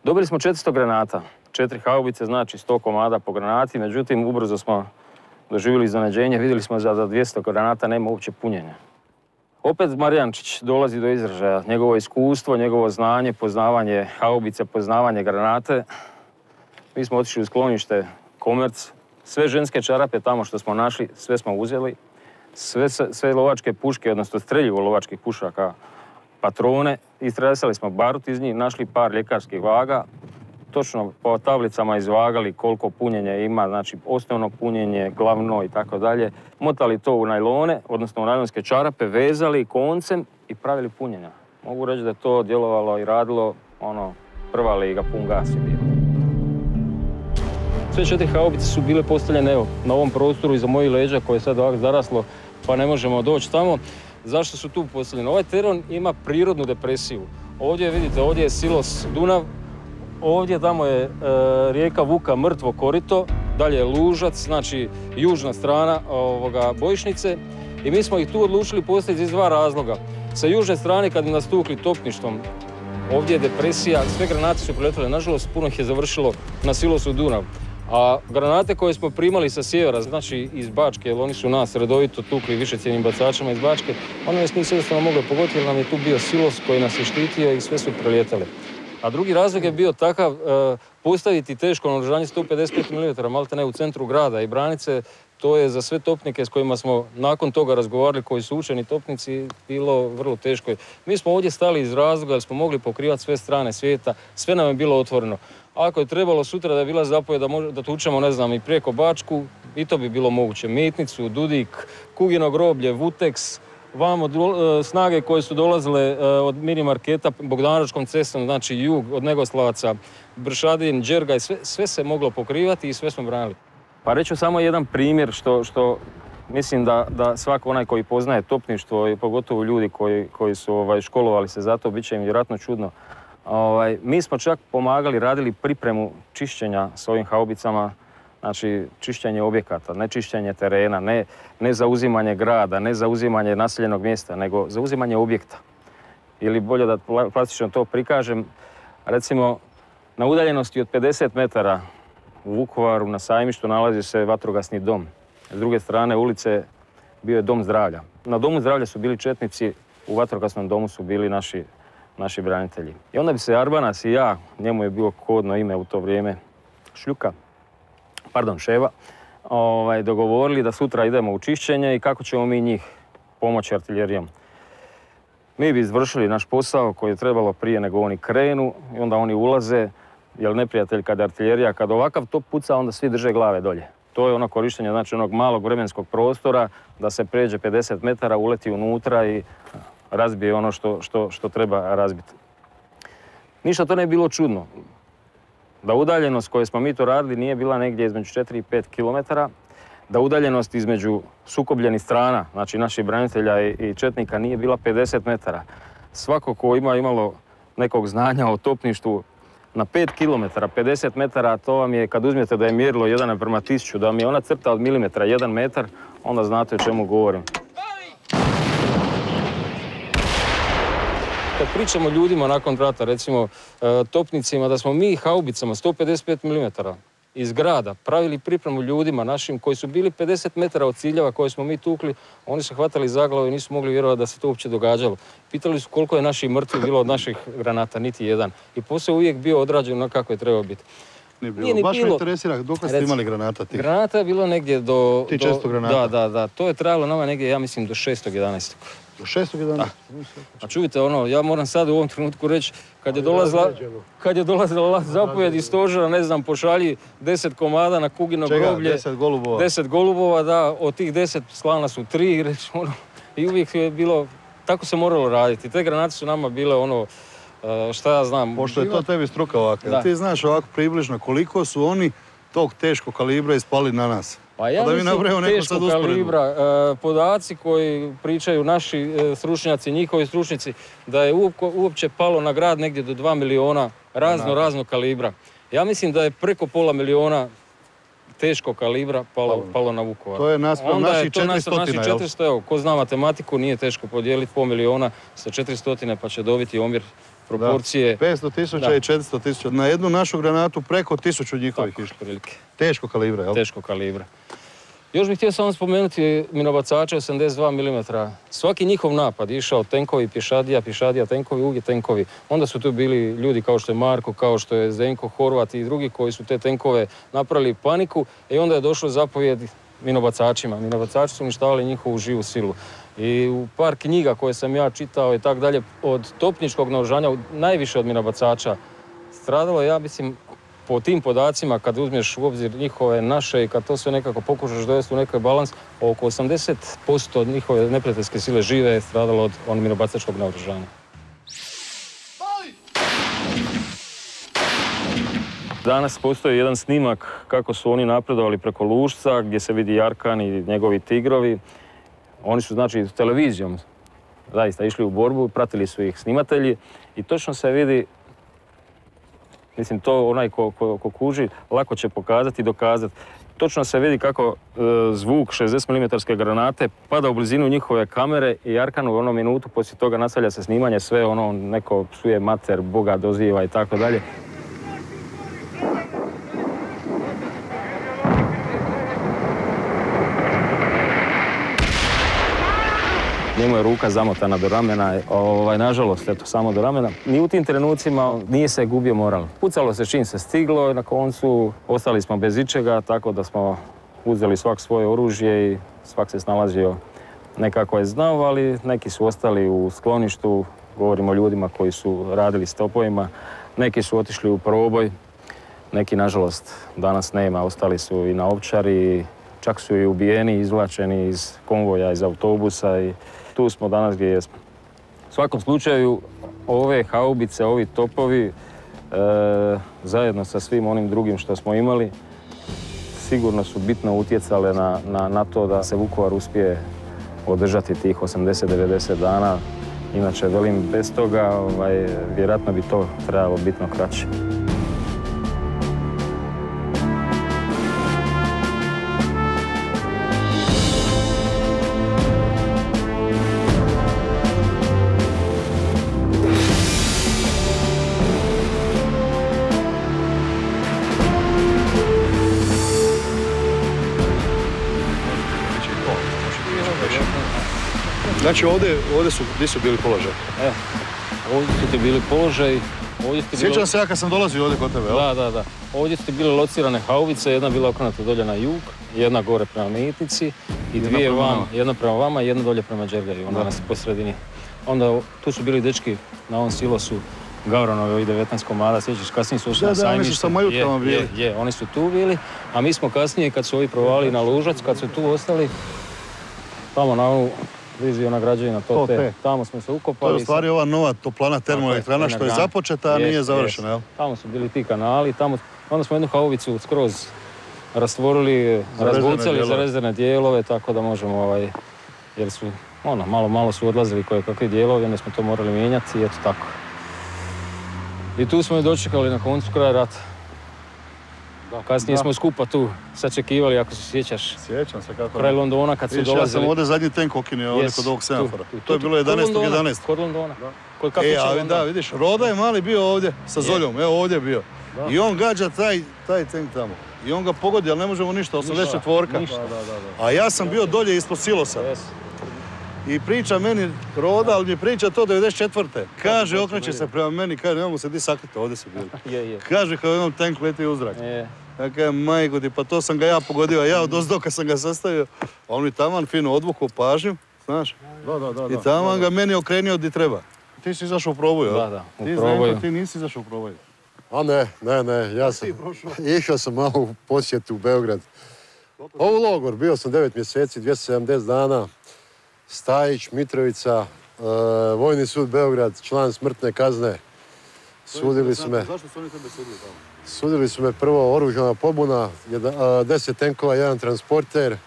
Dobili smo četiristo granata, četiri haubice, znači sto komada po granati, međutim ubrzo smo doživjeli iznenađenje, vidjeli smo da za dvjesto granata nema uopće punjenja. Opet Marijančić dolazi do izražaja, njegovo iskustvo, njegovo znanje, poznavanje haubice, poznavanje granate. Mi smo otišli u sklonište Komerc, sve ženske čarape tamo što smo našli, sve smo uzeli. Sve, sve lovačke puške, odnosno streljivo lovačkih pušaka, patrone, istresali smo barut iz njih, našli par ljekarskih vaga, točno po tablicama izvagali koliko punjenja ima, znači osnovno punjenje, glavno i tako dalje. Motali to u najlone, odnosno u najlonske čarape, vezali koncem i pravili punjenja. Mogu reći da je to djelovalo i radilo, ono, prva liga, pun gas je bio. Sve četiri haubice su bile postavljene evo, na ovom prostoru iza mojih leđa koje je sad ovako zaraslo, pa ne možemo doći tamo. Zašto su tu postavljene? Ovaj teren ima prirodnu depresiju. Ovdje vidite, ovdje je silos Dunav, ovdje tamo je e, rijeka Vuka, mrtvo korito, dalje je Lužac, znači južna strana ovoga bojišnice. I mi smo ih tu odlučili postaviti iz dva razloga. Sa južne strane kad bi nas tukli topništvom, ovdje je depresija, sve granate su priletile, nažalost puno ih je završilo na silosu Dunav. A granate koje smo primali sa sjevera, znači iz Bačke, jer oni su nas redovito tukli višecjenim bacačima iz Bačke, oni nas nisu jednostavno mogli pogoditi jer nam je tu bio silos koji nas je štitio i sve su prelijetale. A drugi razlog je bio takav, e, postaviti teško naoružanje sto pedeset pet milimetara, malte ne u centru grada i branice, to je za sve topnike s kojima smo nakon toga razgovarali, koji su učeni topnici, bilo vrlo teško. Mi smo ovdje stali iz razloga jer smo mogli pokrivati sve strane svijeta, sve nam je bilo otvoreno. Ako je trebalo sutra da je bila zapovjed da, da tučemo, ne znam, i preko Bačku, i to bi bilo moguće. Mitnicu, Dudik, Kugino groblje, Vuteks, vamo snage koje su dolazile od mini marketa Bogdanovačkom cestom, znači jug od Negoslavaca, Bršadin, Đergaj, sve, sve se moglo pokrivati i sve smo branili. Pa reću samo jedan primjer što, što mislim da, da svako onaj koji poznaje topništvo i pogotovo ljudi koji, koji su ovaj, školovali se za to, bit će im vjerojatno čudno. Ovaj, mi smo čak pomagali, radili pripremu čišćenja s ovim haubicama, znači čišćenje objekata, ne čišćenje terena, ne, ne zauzimanje grada, ne zauzimanje naseljenog mjesta, nego zauzimanje objekta. Ili bolje da plastično to prikažem, recimo na udaljenosti od pedeset metara u Vukovaru na Sajmištu nalazi se vatrogasni dom. S druge strane ulice bio je dom zdravlja. Na domu zdravlja su bili četnici, u vatrogasnom domu su bili naši, naši branitelji. I onda bi se Arbanas i ja, njemu je bilo kodno ime u to vrijeme, Šljuka, pardon, Ševa, ovaj, dogovorili da sutra idemo u čišćenje i kako ćemo mi njih pomoći artiljerijom. Mi bi izvršili naš posao koji je trebalo prije nego oni krenu i onda oni ulaze, jer neprijatelj kad artiljerija, kad ovakav top puca, onda svi drže glave dolje. To je ono korištenje, znači onog malog vremenskog prostora da se pređe pedeset metara, uleti unutra i razbije ono što, što, što treba razbiti. Ništa to ne je bilo čudno. Da udaljenost koju smo mi to radili nije bila negdje između četiri i pet kilometara, da udaljenost između sukobljenih strana, znači naših branitelja i četnika, nije bila pedeset metara. Svako ko ima imalo nekog znanja o topništvu, na pet kilometara, pedeset metara, to vam je, kad uzmete da je mjerilo jedan prema tisuću, da vam je ona crta od milimetra, jedan metar, onda znate o čemu govorim. Kad pričamo ljudima nakon rata, recimo topnicima, da smo mi haubicama sto pedeset pet milimetara iz grada pravili pripremu ljudima našim koji su bili pedeset metara od ciljeva koje smo mi tukli, oni su hvatali za glavu i nisu mogli vjerovati da se to uopće događalo. Pitali su koliko je naših mrtvih bilo od naših granata, niti jedan. I posao uvijek bio odrađen na kako je trebao biti. Nije bilo. Nije ni Baš bilo. Me interesira, dok ste imali granata ti? Granata je bilo negdje do... Ti često granata? Da, da, da. To je trajalo nama negdje, ja mislim, do šestog jedanaestog Do šestog jedanaestog A čujte, ono, ja moram sad u ovom trenutku reći, kad je dolazila, kad je dolazila zapovjed iz stožera, ne znam, pošalji deset komada na Kugino Čega? groblje. deset golubova? deset golubova, da, od tih deset slana su tri, recimo, ono, i uvijek je bilo, tako se moralo raditi. Te granate su nama bile, ono, šta ja znam... Pošto je to tebi struka ovakva, ti znaš ovako približno koliko su oni tog teškog kalibra ispali na nas. Pa ja pa da mislim teškog kalibra, e, podaci koji pričaju naši e, stručnjaci, njihovi stručnjaci, da je uopće palo na grad negdje do dva miliona razno, razno kalibra. Ja mislim da je preko pola miliona teškog kalibra palo, palo na Vukovar. To je naspram naših četiristo, naši četiristo, evo, ko zna matematiku, nije teško podijeliti pol miliona sa četiristo pa će dobiti omjer proporcije. petsto tisuća i četiristo tisuća. Na jednu našu granatu preko tisuću njihovih išlo. Teško kalibra, jel? Teško kalibra. Još bih htio samo spomenuti minobacače osamdeset dva milimetra. Svaki njihov napad išao tenkovi, pješadija, pješadija, tenkovi, uvijek tenkovi. Onda su tu bili ljudi kao što je Marko, kao što je Zdenko, Horvat i drugi koji su te tenkove napravili paniku i onda je došlo zapovjed minobacačima. Minobacači su uništavali njihovu živu silu. I u par knjiga koje sam ja čitao i tako dalje, od topničkog naoružanja, najviše od minobacača stradalo, ja mislim, po tim podacima, kad uzmeš u obzir njihove naše i kad to sve nekako pokušaš dovesti u neki balans, oko osamdeset posto od njihove neprijateljske sile žive je stradalo od onog minobacačkog naoružanja. Danas postoji jedan snimak kako su oni napredovali preko Lušca, gdje se vidi Jarkan i njegovi tigrovi. Oni su, znači, televizijom zaista išli u borbu, pratili su ih snimatelji i točno se vidi, mislim, to onaj ko, ko, ko kuži lako će pokazati i dokazati. Točno se vidi kako e, zvuk šezdeset milimetra granate pada u blizinu njihove kamere i Jarkan u onom minutu poslije toga nastavlja se snimanje, sve ono, neko psuje mater, Boga doziva i tako dalje. Njemu je ruka zamotana do ramena, ovaj, nažalost, eto, samo do ramena. Ni u tim trenucima nije se gubio moral. Pucalo se čim se stiglo i na koncu ostali smo bez ičega, tako da smo uzeli svak svoje oružje i svak se snalazio nekako je znao, ali neki su ostali u skloništu, govorimo o ljudima koji su radili s topovima, neki su otišli u proboj, neki, nažalost, danas nema, ostali su i na Ovčari, čak su i ubijeni, izvlačeni iz konvoja, iz autobusa i tu smo danas gdje jesmo. U svakom slučaju, ove haubice, ovi topovi, e, zajedno sa svim onim drugim što smo imali, sigurno su bitno utjecale na, na, na to da se Vukovar uspije održati tih osamdeset do devedeset dana. Inače, velim, bez toga, ovaj, vjerojatno bi to trebalo bitno kraće. Znači ovdje, ovdje su, gdje su bili položaj? Evo, ovdje su ti bili položaj, ovdje su ti bili... Sjećam se ja kad sam dolazio ovdje kod tebe, jel? Da, da, da. Ovdje su ti bile locirane haubice, jedna bila okrenuta dolje na jug, jedna gore prema Mitnici i dvije van, jedna prema vama i jedna dolje prema Đergaju, onda nas po sredini. Onda tu su bili dečki na ovom silosu Gavranovi, ovih devetnaest komada, sjećaš, kasnije su ošli na sajmište. Da, da, oni su sa majutkama bili. Je, je, oni su tu bili, a mi smo kasnije, kad su ovi provali na Lužac, kad su tu ostali, tamo na onu viziju ona građevina, to te. Tamo smo se ukopali. To je u stvari ova nova toplana termoelektrana što je započeta, a nije završena, jel? Tamo su bili ti kanali, tamo, onda smo jednu haubicu skroz rastvorili, razbucali za rezervne dijelove, tako da možemo, ovaj, jer su, ono, malo, malo su odlazili koje kakvi dijelovi, onda smo to morali mijenjati i eto tako. I tu smo je dočekali na koncu kraja rata. Kasnije smo skupa tu sačekivali, ako se sjećaš. Sjećam se kako. Kraj Londona kad su dolazili. Ja sam ovdje zadnji tank okinio ovdje kod ovog semafora. To je bilo jedanaestog jedanaestog Kod Londona. Kod kafića Londona. Da, vidiš, Roda je mali bio ovdje sa Zoljom, evo ovdje je bio. I on gađa taj, taj tank tamo. I on ga pogodi, ali ne možemo ništa, osamdeset četvorka. A ja sam bio dolje ispod silosa. I priča meni Roda, ali mi priča to devedeset četvrte Kaže, okreće se prema meni, kaže, nemamo se di sakriti, ovdje se bili. Kaže, kao jednom tank leti u zrak. Ja kažem, majko ti, pa to sam ga ja pogodio, a ja od ozdoka sam ga sastavio. A on mi taman fino odvukao pažnju, znaš? Da, da, da. I taman ga meni okrenio di treba. Ti si izašao u proboj, jel? Da, da, u ti proboju. Ti, ti nisi izašao u proboj. A ne, ne, ne, ja sam išao sam malo u posjetu u Beograd. Ovo logor, bio sam devet mjeseci, dvjesto sedamdeset dana, Stajić, Mitrovica, e, Vojni sud Beograd, član smrtne kazne. Sudili su me. Zašto su oni tebe sudili tamo? Sudili su me prvo oružana pobuna, jedan, a, deset tenkova, jedan transporter.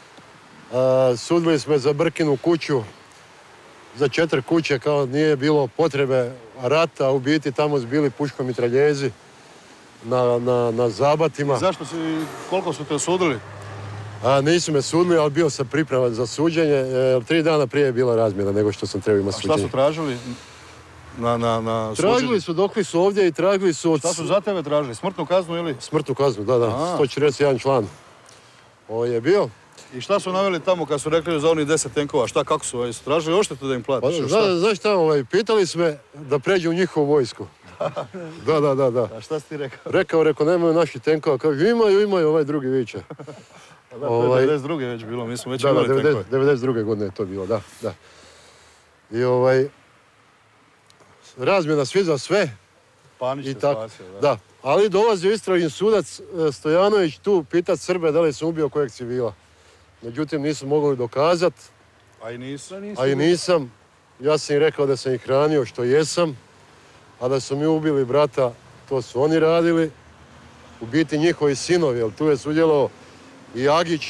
A, sudili su me za Brkinu kuću, za četiri kuće, kao nije bilo potrebe rata, a u biti tamo su bili puškomitraljezi na, na, na zabatima. I zašto si, koliko su te osudili? A, nisu me sudili, ali bio sam pripreman za suđenje. E, tri dana prije je bila razmjena nego što sam trebao imati suđenje. A šta su tražili? na, na, na Tražili su, dokli su ovdje i tražili su od... Šta su za tebe tražili? Smrtnu kaznu ili? Smrtnu kaznu, da, da. sto četrdeset jedan član. Ovo je bio. I šta su naveli tamo kad su rekli za onih deset tenkova? Šta, kako su? Ovaj, su tražili oštetu da im platiš? Pa, zna, znaš šta, ovaj, pitali su me da pređu u njihovu vojsku. Da, da, da, da. A šta si ti rekao? Rekao, rekao, nemaju naši tenkova. Kažu, imaju, imaju, ovaj drugi viče. Da, to je devedeset druge već bilo, mi smo već da, imali da, tenkove. devedeset druge godine je to bilo, da, da. I ovaj, razmjena svi za sve. Panić i te tako, spasio, da. Da, ali dolazio istražni sudac Stojanović tu pitat Srbe da li sam ubio kojeg civila. Međutim, nisu mogli dokazati. A i nisu? A i nisam. Ja sam im rekao da sam ih hranio, što jesam. A da su mi ubili brata, to su oni radili. U biti njihovi sinovi, jer tu je sudjelovao i Agić,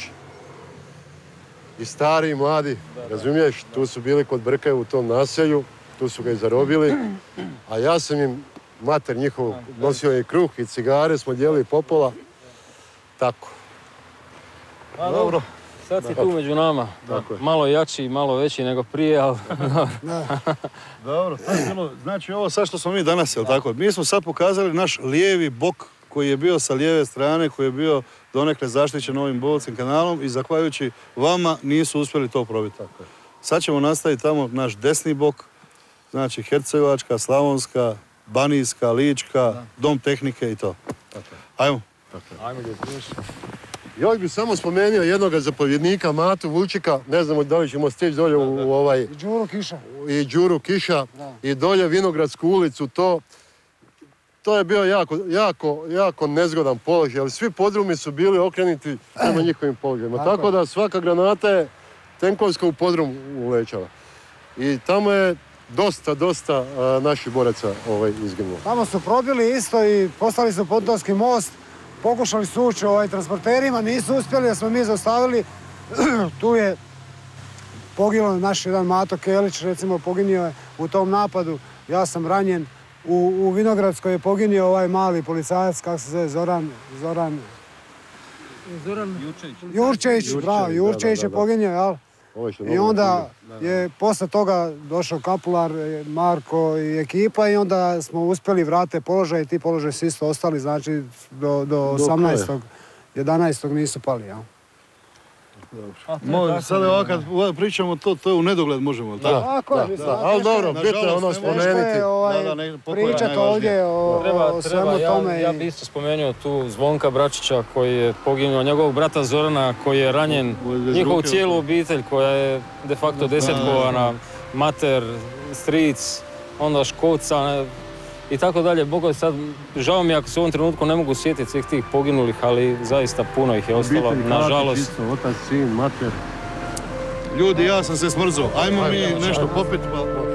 i stari i mladi, razumiješ? Tu su bili kod Brke u tom naselju, tu su ga i zarobili. A ja sam im, mater njihov, nosio i kruh i cigare, smo dijelili popola. Tako. A, dobro. Sad si tu među nama. Malo jači i malo veći nego prije, ali... Dobro, to je bilo, znači ovo sad što smo mi danas, jel tako? Mi smo sad pokazali naš lijevi bok koji je bio sa lijeve strane, koji je bio donekle zaštićen ovim Budakskim kanalom i zahvaljujući vama nisu uspjeli to probiti. Sad ćemo nastaviti tamo naš desni bok, znači Hercegovačka, Slavonska, Banijska, Lička, Dom tehnike i to. Ajmo. Ajmo gdje sniješ. Još bi samo spomenuo jednog zapovjednika, Matu Vulčika, ne znamo da li ćemo stići dolje u, u ovaj... I Đuru Kiša. I Đuru Kiša, da. I dolje Vinogradsku ulicu, to... To je bio jako, jako, jako nezgodan položaj, ali svi podrumi su bili okrenuti prema njihovim položajima. Tako, Tako da svaka granata je tenkovska u podrum ulećala. I tamo je dosta, dosta a, naših boraca ovaj, izginulo. Tamo su probili isto i poslali su Pontonski most, pokušali su ući ovaj, transporterima, nisu uspjeli, jer smo mi zaustavili. Tu je poginuo naš jedan Mato Kelić, recimo, poginio je u tom napadu. Ja sam ranjen. U, u Vinogradskoj je poginio ovaj mali policajac, kako se zove, Zoran... Zoran... Zoran Jurčević. Jurčević, bravo, Jurčević je poginio, jel? I onda je posle toga došao Kapular, Marko i ekipa i onda smo uspjeli vratiti položaj i ti položaj su isto ostali, znači do, do osamnaestog jedanaestog nisu pali, jel? Mo, sad ovo kad pričamo to, to je u nedogled možemo, da, tako je, mislim. Ali dobro, bitno je ono spomenuti. Pričati ovdje o, treba, o svemu treba, tome. Ja, ja bi isto spomenuo tu Zvonka Bračića koji je poginuo, njegovog brata Zorana koji je ranjen, njihovu cijelu obitelj koja je de facto desetkovana, mater, stric, onda Škoca, i tako dalje. Boga sad, žao mi ako se u ovom trenutku ne mogu sjetiti svih tih poginulih, ali zaista puno ih je ostalo, nažalost. Otac, sin, mater. Ljudi, ja sam se smrzao. Ajmo mi nešto popiti pa...